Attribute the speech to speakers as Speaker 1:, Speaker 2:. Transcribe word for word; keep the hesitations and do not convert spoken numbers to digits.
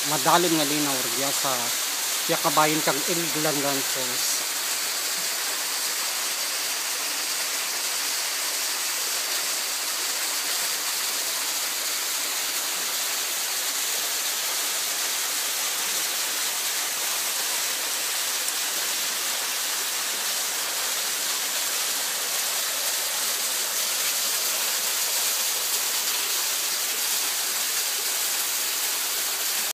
Speaker 1: madalon nga linaw ria sa tiya kabayon kag Ilglangan Falls.